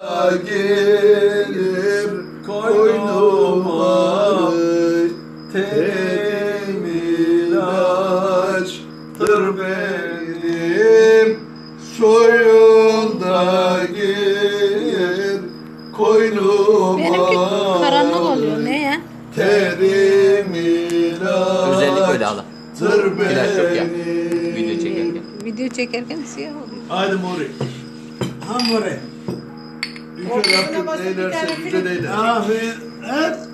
Gelir koynuma terim ilaçtır benim, soyunda gelir koynuma. Benimki karanlık oluyor. Ne ya? Terim ilaçtır Özellik öyle hala. Flash yok ya. benim. Video çekerken. Video çekerken siyah oluyor. Haydi Mori. Ha more. Yüce Rabbim eylerse yüce değiller. Aferin. Evet.